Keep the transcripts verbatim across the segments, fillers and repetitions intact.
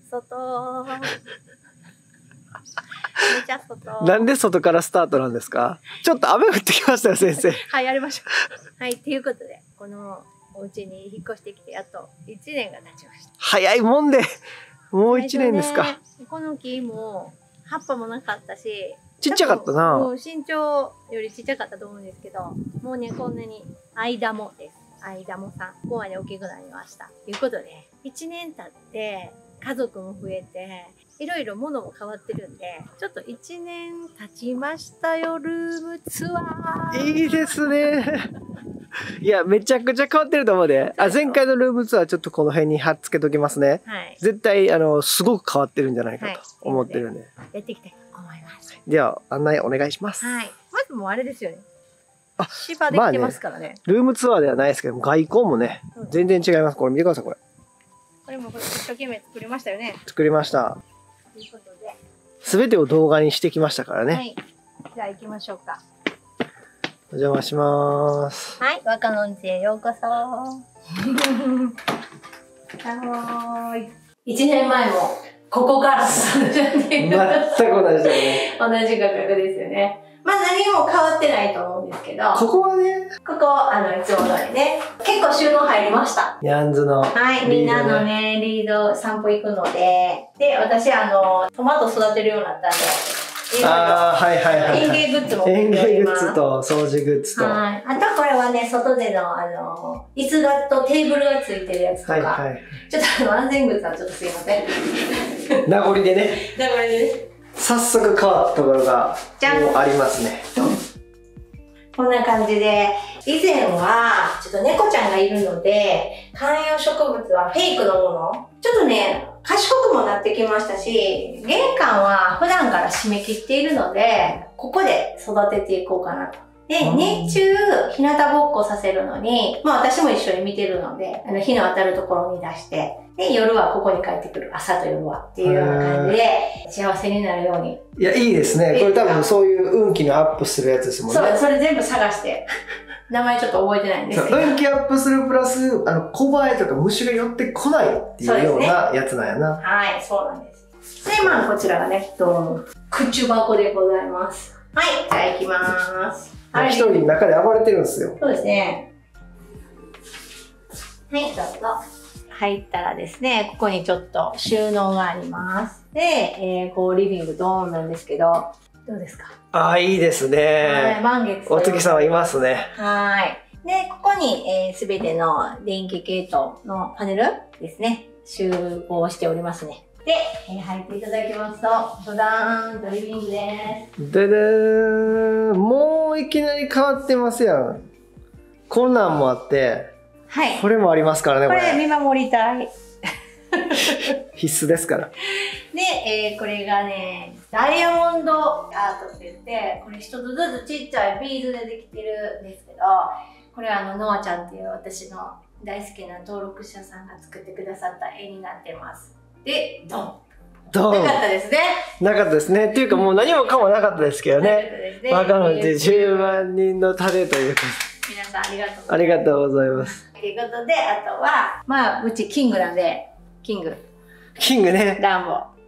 外。めちゃ外。 なんで外からスタートなんですか？ちょっと雨降ってきましたよ、先生。 はい、やりましょう。はい、ということで、このお家に引っ越してきてやっといちねんが経ちました。 早いもんで、もういちねんですか。 ね、この木も葉っぱもなかったし、 ちっちゃかったな。 もう身長よりちっちゃかったと思うんですけど、もうね、こんなに間もです。間もさん、ここまで大きくなりました。ということで、いちねん経って家族も増えて、いろいろ物も変わってるんで、ちょっといちねん経ちましたよ、ルームツアー。 いいですね。いや、めちゃくちゃ変わってると思うで。あ、前回のルームツアーちょっとこの辺に貼っつけときますね。 はい。 絶対、あの、すごく変わってるんじゃないかと思ってるんで。はい、 やっていきたいと思います。 では、案内お願いします。 はい。まずもうあれですよね。あ、芝できてますからね。 まあね、ルームツアーではないですけども、外交もね、全然違います。これ見てください、これ。 これも一生懸命作りましたよね。 作りました。 ということで。 すべてを動画にしてきましたからね。はい。 じゃあ行きましょうか。 お邪魔します。 はい、若のんちへようこそ。はーい。一年前もここからスタートじゃねえか。 全く同じだね。 同じ価格ですよね。まあ何も変わってないと思うんですけど。 ここはね。 ここ、あの、いつも通りね。結構収納入りました。 ニャンズの。 はい、みんなのね、リード散歩行くので。で、私、あの、トマト育てるようになったんで。 ああ、はいはいはい。 園芸グッズも園芸グッズと掃除グッズと。 はい。あとこれはね、外での、あの、椅子がとテーブルがついてるやつとか。はいはい。ちょっとあの、安全グッズはちょっとすいません。 名残でね。 名残でね。 早速変わったところがありますね。 こんな感じで、以前はちょっと猫ちゃんがいるので、観葉植物はフェイクのもの。ちょっとね、賢くもなってきましたし、玄関は普段から締め切っているので、ここで育てていこうかなと。で、日中、日向ぼっこさせるのに、まあ私も一緒に見てるので、あの日の当たるところに出して、で、夜はここに帰ってくる。朝と夜は。っていうような感じで、幸せになるように。 いや、いいですね。これ多分そういう運気のアップするやつですもんね。 そう、それ全部探して。名前ちょっと覚えてないんですけど。 運気アップするプラス、あの、小バエとか虫が寄ってこないっていうようなやつなんやな。 はい、そうなんです。で、まあ、こちらがね、どう口箱でございます。はい、じゃあ行きまーす。 一人中で暴れてるんですよ。 そうですね。はい、どうぞ。入ったらですね、ここにちょっと収納があります。で、えー、こうリビングドーンなんですけど、どうですか？ ああ、いいですね。 はい、満月。 お月さんはいますね。 はい。で、ここにすべ、えー、ての電気系統のパネルですね、集合しておりますね。で、えー、入っていただきますと、ドダーンとリビングです。 ででーん、もういきなり変わってますやん。こんなんもあって、はい。これもありますからね、 これ。これ見守りたい。 必須ですから。で、 えー、これがね、ダイヤモンドアートって言って、これ一つずつちっちゃいビーズでできてるんですけど、これあの、ノアちゃんっていう私の大好きな登録者さんが作ってくださった絵になってます。で、ドン。ドン。なかったですね。 なかったですね。っていうかもう何もかもなかったですけどね。若のってじゅうまんにんの種というか。 皆さんありがとうございます。 ありがとうございます。 ということで、あとは、まあ、うちキングなんで、キング。 キングね。 ランボ。はい、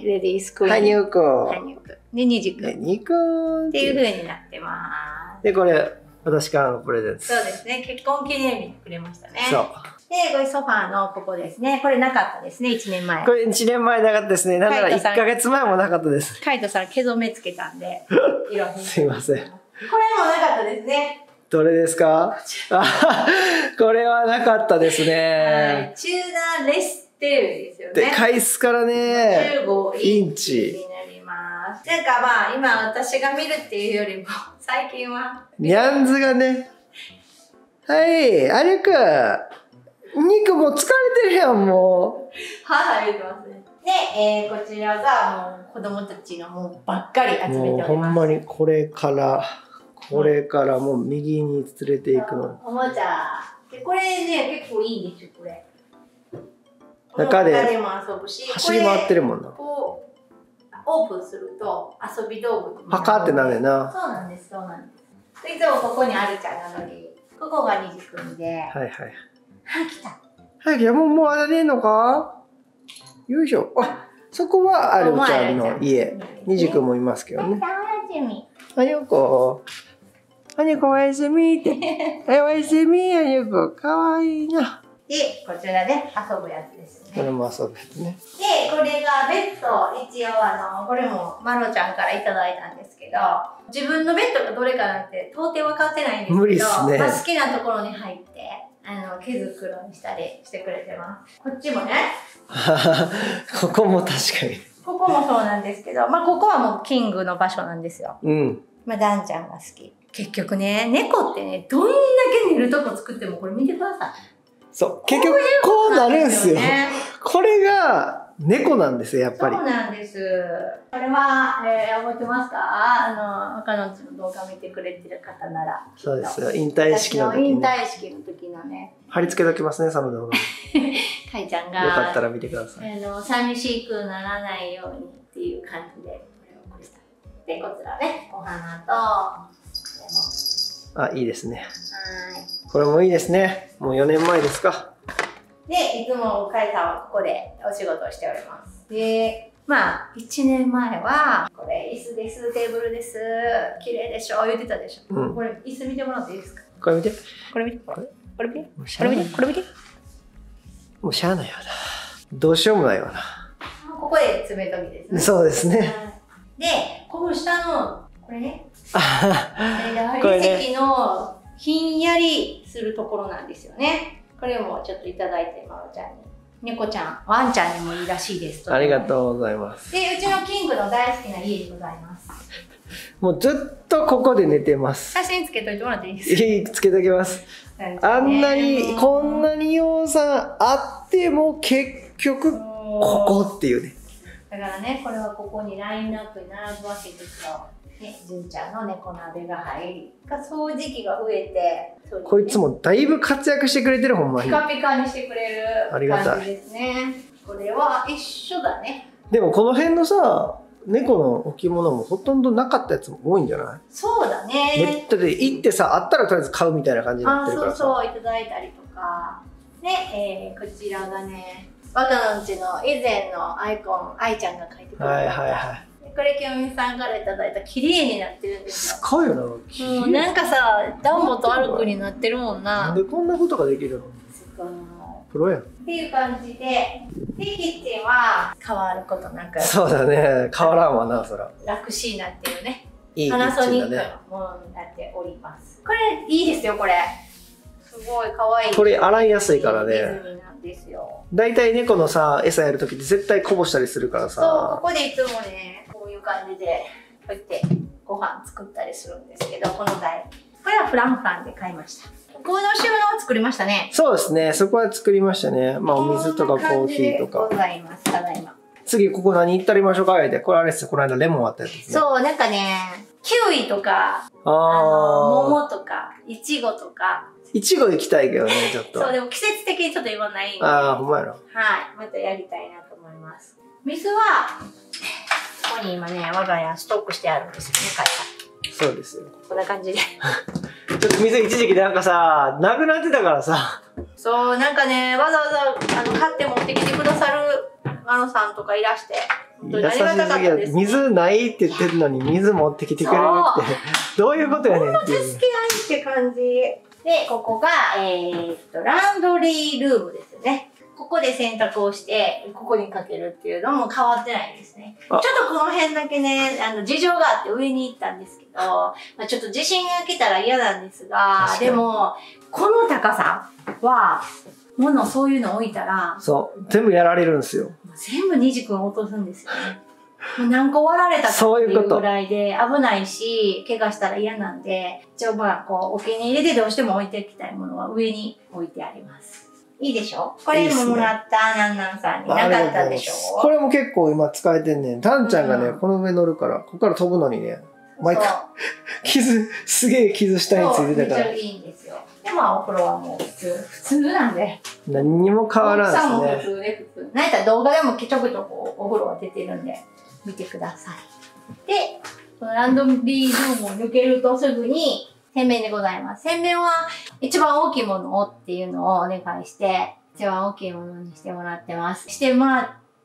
レディースクイーン。 ハニューコ。 ハニューコ。で、ニジク。 ニコーン。 っていう風になってます。 で、これ、私からのプレゼント。 そうですね。結婚記念日にくれましたね。 そう。 で、これソファーのここですね。これなかったですね、いちねんまえ。 これいちねんまえなかったですね。なんならいっかげつまえもなかったです。 カイトさん毛染めつけたんで。 すいません。これもなかったですね。 どれですか？これはなかったですね。 はい。チューダーレステールですよね。 でかいっすからね。 じゅうごインチになります。なんかまあ、今私が見るっていうよりも、最近は。 ニャンズがね。はい、アリュくん。肉もう疲れてるやん、もう。はい、言ってますね。で、えー、こちらがもう子供たちのもうばっかり集めております。 もうほんまにこれから、これからもう右に連れていくの。 おもちゃ。で、これね、結構いいんですよ、これ。 中で走り回ってるもんな。 こう、オープンすると遊び道具パカってなるよな。 そうなんです、そうなんです。いつもここにあるちゃんなのに、ここがにじくんで。はいはい。 はい、来た。 はい、いやもう、もうあれでいいのか？ よいしょ。あ、そこはあるちゃんの家。にじくんもいますけどね。あにょこ。あにょこおやすみって。おやすみ、あにょこ。かわいいな。 で、こちらで遊ぶやつですね。 これも遊ぶやつね。 で、これがベッド、一応あの、これもまろちゃんからいただいたんですけど、自分のベッドがどれかなんて到底分かってないんですけど、 無理っすね。 まあ、好きなところに入って、あの、毛づくろにしたりしてくれてます。こっちもね。 ここも確かに。 ここもそうなんですけど、まあ、ここはもうキングの場所なんですよ。 うん。 まあ、ダンちゃんが好き。結局ね、猫ってね、どんだけ寝るとこ作っても、これ見てください。 そう。結局、こうなるんすよ。これが、猫なんですよ、やっぱり。 そうなんです。これは、えー、覚えてますか？あの、赤のうちの動画見てくれてる方なら。 そうですよ。引退式の時に、ね。引退式の時のね。 貼り付けときますね、その動画。 かいちゃんが。 よかったら見てください。 あの、寂しくならないようにっていう感じで、これを送った。で、こちらね、お花と、 あ、いいですね。 はい。 これもいいですね。もうよねんまえですか。 で、いつもカイさんはここでお仕事をしております。で、まあ、いちねんまえは、これ椅子です、テーブルです、綺麗でしょ、言ってたでしょ。うん、これ椅子見てもらっていいですか？ これ見て。 これ見て。これこれ見て。これ見て。これ見て。 もうしゃあないわな。どうしようもないわな。 ここで爪研ぎですね。 そうですね。 で、この下の、これね。これね。席のひんやりするところなんですよね。これもちょっといただいて、まろちゃんに。猫ちゃん、ワンちゃんにもいいらしいです。 ありがとうございます。 で、うちのキングの大好きな家でございます。 もうずっとここで寝てます。 写真つけといてもらっていいですか？ いい、つけときます。あんなに、こんなに養蚕あっても結局、ここっていうね。 だからね、これはここにラインナップに並ぶわけですよ。ね、純ちゃんの猫鍋が入り、掃除機が増えて、 こいつもだいぶ活躍してくれてる、ほんまに。 ピカピカにしてくれる感じですね。これは一緒だね。 でもこの辺のさ、猫の置物もほとんどなかったやつも多いんじゃない？ そうだね。 ネットで行ってさ、あったらとりあえず買うみたいな感じになってるからさ。 あ、そうそう、いただいたりとか。ね、えー、こちらがね、若のうちの以前のアイコン、愛ちゃんが描いてくれた。はいはいはい。これ、きよみさんからいただいた綺麗になってるんですよ。 すごいよな。 もうなんかさ、ダンボとアルクになってるもんな。 なんでこんなことができるの？プロやん。 っていう感じで、で、キッチンは変わることなく。 そうだね。変わらんわな、そら。 ラクシーナっていうね。 いいパナソニックのものになっております。これ、いいですよ、これ。すごい可愛い。 これ洗いやすいからね。 ディズニーなんですよ。 だいたい猫のさ、餌やるときって絶対こぼしたりするからさ。 そう、ここでいつもね、こういう感じで、こうやってご飯作ったりするんですけど、この台。これはフランさんで買いました。この収納を作りましたね。 そうですね。そこは作りましたね。まあ、お水とかコーヒーとか。 ございます。ただいま。 次、ここ何行ったりましょうかあれで。これあれですよ。この間レモンあったやつですね。 そう、なんかね、キウイとか、あの、桃とか、イチゴとか。 イチゴ行きたいけどね、ちょっと。 そう、でも季節的にちょっと今ないんで。 ああ、ほんまやろ。 はい。またやりたいなと思います。水は、ここに今ね、我が家ストックしてあるんですよね、会社。そうですよ。 こんな感じで。 ちょっと水一時期なんかさ、なくなってたからさ。 そう、なんかね、わざわざあの買って持ってきてくださるあのさんとかいらして、本当にありがたかったです、ね。 水ないって言ってるのに水持ってきてくれるって、どういうことやねんっていう。 ほんと助け合いって感じ。で、ここが、えー、っと、ランドリールームですよね。ここで洗濯をして、ここにかけるっていうのも変わってないんですね。ちょっとこの辺だけね、あの、事情があって上に行ったんですけど、まあ、ちょっと地震が来たら嫌なんですが、でも、この高さは、物そういうの置いたら、 そう、全部やられるんですよ。 全部ニジ君落とすんですよね。もう何個割られたかっていうぐらいで危ないし、怪我したら嫌なんで、一応まあ、こう、お気に入りでどうしても置いていきたいものは上に置いてあります。いいでしょ？これももらったなんなんさんになかったでしょ？これも結構今使えてんねん。タンちゃんがね、うん、この上乗るから、ここから飛ぶのにね、毎回、傷、すげえ傷下についてたから。 めっちゃいいんですよ。で、まあお風呂はもう普通、普通なんで。 何にも変わらんですね。 奥さんも普通で普通。なんやったら動画でもちょくちょくお風呂は出てるんで、見てください。で、このランドリールームを抜けるとすぐに、洗面でございます。洗面は一番大きいものをっていうのをお願いして、一番大きいものにしてもらってます。してもらっ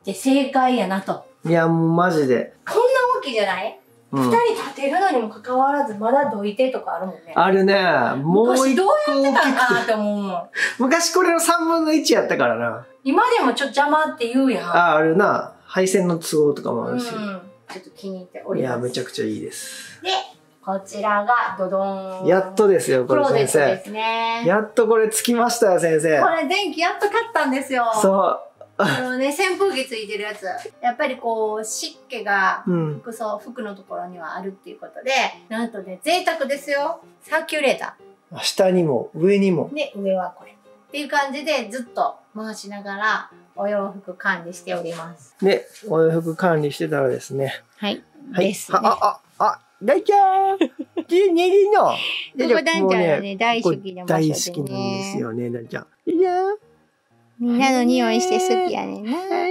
て正解やなと。 いや、もうマジで。 こんな大きいじゃない？二、うん、人立てるのにもかかわらず、まだどいてとかあるもんね。 あるね。もう昔どうやってたんかなって思うもん。 昔これのさんぶんのいちやったからな。 今でもちょっと邪魔って言うやん。 あ、あるな。配線の都合とかもあるし。うん、 ちょっと気に入っております。 いや、めちゃくちゃいいです。 で、こちらがドドーン。 やっとですよ、これ先生。クローゼットですね。やっとこれつきましたよ、先生。 これ電気やっと買ったんですよ。 そう。 あのね、扇風機ついてるやつ。やっぱりこう、湿気が服装、うん、服のところにはあるっていうことで、なんとね、贅沢ですよ。サーキュレーター。下にも、上にも。 で、上はこれ。っていう感じで、ずっと回しながら、お洋服管理しております。 で、お洋服管理してたらですね。 はい。はい。ですね。 あ、あ、あ、あ、大ちゃん寝るの。ここダンちゃんはね、大好きな場所でね。大好きなんですよね、ダンちゃん。いやー。 みんなの匂いして好きやねんな。はい 、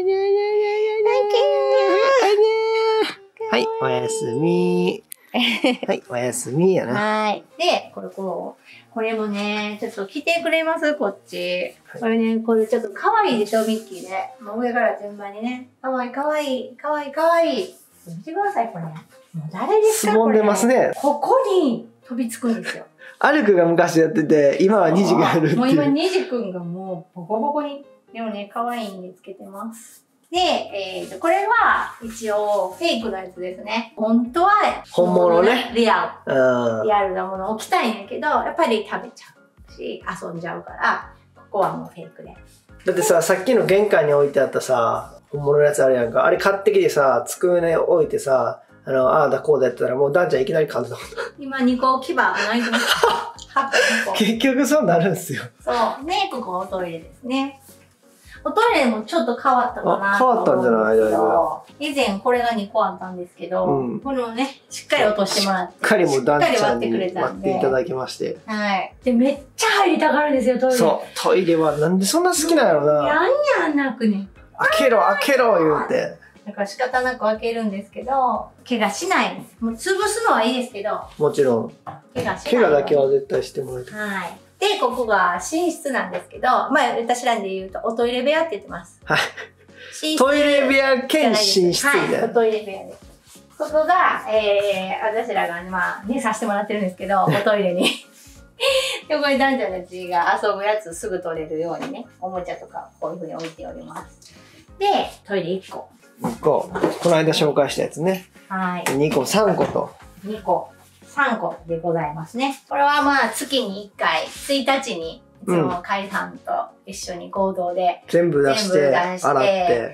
おやすみ。はい、おやすみやな。 はい。で、これこう、これもね、ちょっと着てくれますこっち。これね、これちょっと可愛いでしょ、ミッキーで。もう上から順番にね。可愛い可愛い、可愛い可愛い。見てください、これ。もう誰ですか？ すぼんでますね。 ここに飛びつくんですよ。 アルクが昔やってて、今はニジがあるっていう。 もう今ニジくんがもうボコボコに。でもね、可愛いんでつけてます。で、えっと、これは一応フェイクのやつですね。本当は本物ね。 リアル。リアルなものを置きたいんだけど、やっぱり食べちゃうし、遊んじゃうから、ここはもうフェイクで。 だってさ、さっきの玄関に置いてあったさ、本物のやつあるやんか。あれ買ってきてさ、机に置いてさ、あの、ああだこうだやったらもうダンちゃんいきなり買うの。 今にこ牙ないと思った。 結局そうなるんすよ。 そう。ね、ここおトイレですね。おトイレもちょっと変わったかな変わったんじゃないだいぶ。 以前これがにこあったんですけど、うん、これをね、しっかり落としてもらって。しっかりもうダンちゃんに割っていただきまして。 はい。で、めっちゃ入りたがるんですよ、トイレ。 そう。トイレはなんでそんな好きなんやろな。 やんやんなくね。 開けろ、開けろ言うて。 だから仕方なく開けるんですけど、怪我しないです。もう潰すのはいいですけど。 もちろん。 怪我しない。 怪我だけは絶対してもらいたい。 はい。で、ここが寝室なんですけど、まあ、私らで言うと、おトイレ部屋って言ってます。 はい。トイレ部屋兼寝室みたいな。 はい、おトイレ部屋です。ここが、えー、私らが、まあ、ね、させてもらってるんですけど、おトイレに。で、これ男女たちが遊ぶやつすぐ取れるようにね、おもちゃとかこういう風に置いております。で、トイレいっこ。 いっこ。この間紹介したやつね。 はい。 にこ、さんこと。 にこ。さんこでございますね。これはまあ月にいっかい、ついたちに、いつも海さんと一緒に合同で、 うん、全部出して、洗って、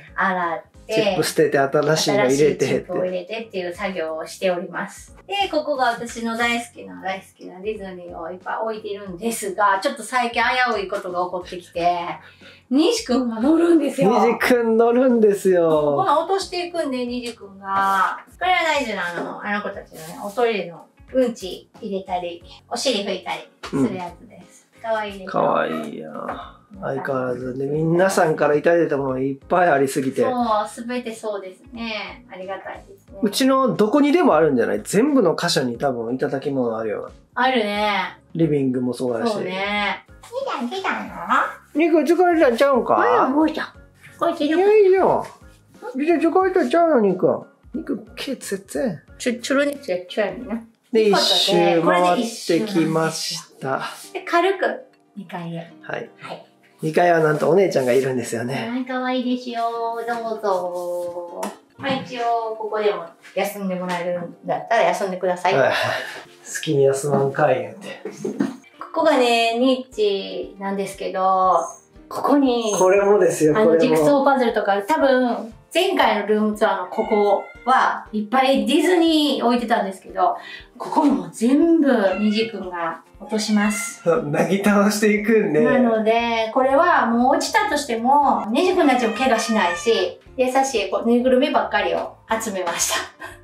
洗って、 チップ捨てて新しいの入れて、 チップを入れてっていう作業をしております。で、ここが私の大好きな大好きなディズニーをいっぱい置いているんですが、ちょっと最近危ういことが起こってきて、西くんが乗るんですよ。 西くん乗るんですよ。 この落としていくんで、西くんが。これは大事なあの、あの子たちのね、おトイレのうんち入れたり、お尻拭いたりするやつです。かわいいです。 かわいいや。相変わらずね、皆さんからいただいたものいっぱいありすぎて。 そう、すべてそうですね。ありがたいですね。 うちのどこにでもあるんじゃない？全部の箇所に多分いただき物あるよな。 あるね。 リビングもそうだし。 そうね。来たん来たの？ ニコ疲れたんちゃうんか？ あら、もうじゃん。こいつよ。 いやいや。じゃ疲れたんちゃうの、ニコ。ニコ、ケツツェ。 ちょ、ちょろにつやっちゃうね。 で、一周回ってきました。 で、軽くにかいへ。 はい。はい。にかいはなんとお姉ちゃんがいるんですよね。 はい、かわいいですよ。どうぞ。まあ一応、ここでも休んでもらえるんだったら休んでください。はい、 好きに休まんかい言うて。 ここがね、ニッチなんですけど、ここに、 これもですよ、 あの、ジグソーパズルとか、多分、前回のルームツアーのここはいっぱいディズニー置いてたんですけど、ここも全部ニジ君が落とします。 なぎ倒していくんで。 なので、これはもう落ちたとしても、ニジ君たちも怪我しないし、優しいこうぬいぐるみばっかりを集めました。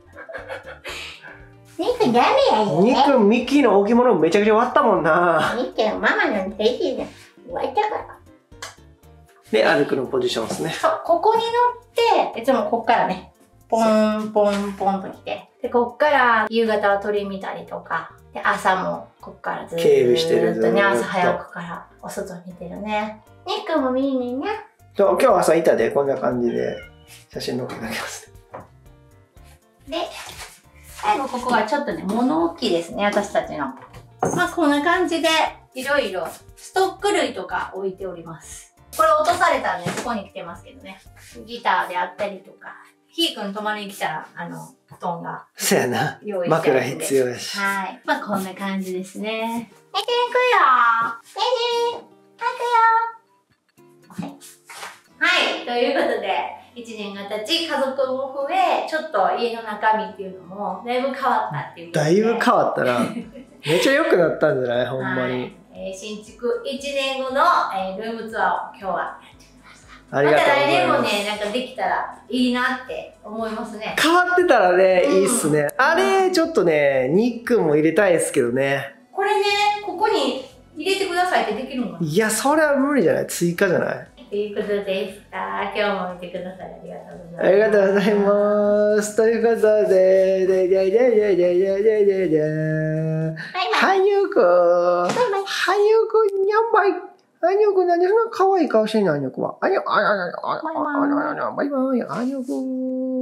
ニくんダメやよね。 ニくんミッキーの置物めちゃくちゃ割ったもんな。 ニくんママの手で割ったから。 で、歩くのポジションですね。 そう、ここに乗って、いつもこっからね、ポンポンポンと来て、で、こっから夕方は鳥見たりとか、で、朝もこっからずーっと警備してるずーっとね、朝早くからお外見てるね。ニくんも見にね。 そう、今日朝いたで、こんな感じで。 写真載っけておきますね。で、最後ここはちょっとね、物置ですね、私たちの。まあ、こんな感じで、いろいろストック類とか置いております。これ落とされたんで、ここに来てますけどね。ギターであったりとか。ひーくん泊まりに来たら、あの、布団が。 そうやな。枕必要やし。 はい。まあ、こんな感じですね。寝ていくよ寝ていくよはい。ということで、いちねんが経ち、家族も増え、ちょっと家の中身っていうのも、だいぶ変わったっていうことで。 だいぶ変わったな。めっちゃ良くなったんじゃないほんまに。はい、 えー、新築いちねんごの、えー、ルームツアーを今日はやってみました。 ありがとうございます。 また来年もね、なんかできたらいいなって思いますね。 変わってたらね、うん、いいっすね。あれ、ちょっとね、ニックも入れたいですけどね。 これね、ここに入れてくださいってできるのかな？ いや、それは無理じゃない？追加じゃない？ ということでした。今日も見てくださりありがとうございます。 ありがとうございます。ということで、ででででででででではにゅくん。はにゅくん、にゃんばい。はにゅくん、なんでそんな可愛い顔してんの？はにゅくんは。はにゅくん、あにゅくん、バイバイ。はにゅくん。